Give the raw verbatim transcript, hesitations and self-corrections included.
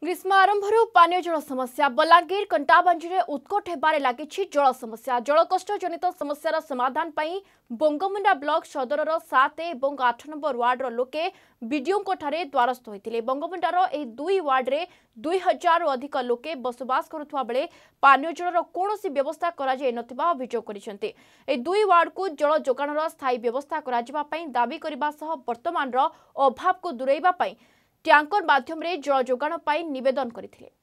ग्रीष्म आरंभ पानीय जल समस्या बलांगीर कंटाबांजी उत्कट होबार लगी जल समस्या जलकष्ट जनित समस्यार समाधान पर बंगमुंडा ब्लॉक सदरर सात और आठ नंबर वार्डर लोके विडीओ द्वारस्थ होते बंगमुंडार यह दुई वार्ड्रे दुई हजार अधिक लोके बसवास करुवा बेले पानीय जलर कौन व्यवस्था करा अभियोग कर दुई वार्ड को जल जोगाणर स्थायी व्यवस्था कर दाबी करने वर्तमान अभाव को दूरेबा टैंकर माध्यम जल जोगाण निवेदन करथिले।